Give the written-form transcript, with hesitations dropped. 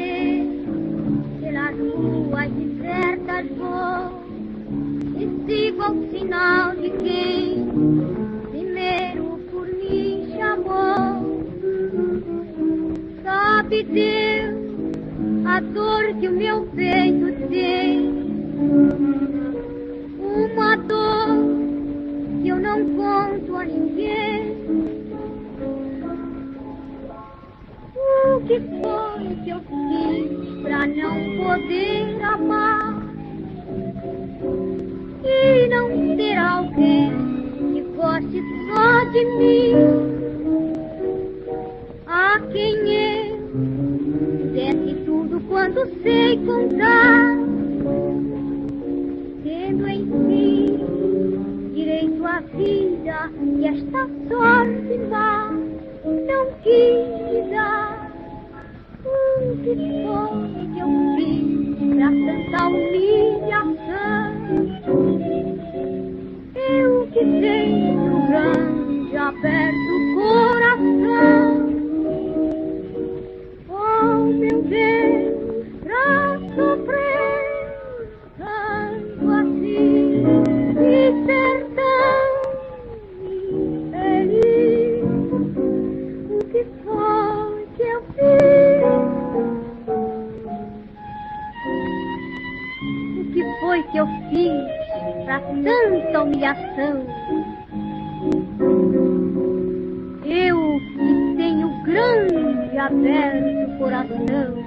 você pelas ruas desertas vou e sigo ao sinal de quem primeiro por mim chamou. Sabe Deus a dor que o meu peito tem, uma dor que eu não conto a ninguém. O que foi que eu fiz pra não poder amar e não ter alguém que goste só de mim, a quem eu desse tudo quanto sei contar, tendo em si direito à vida e esta sorte má não quis dar. O que foi que eu fiz pra tanta humilhação? Eu que tenho grande aberto coração, oh meu Deus, pra sofrer tanto assim e ser tão infeliz. O que foi que eu fiz? O que foi que eu fiz pra tanta humilhação? Eu que tenho grande aberto coração,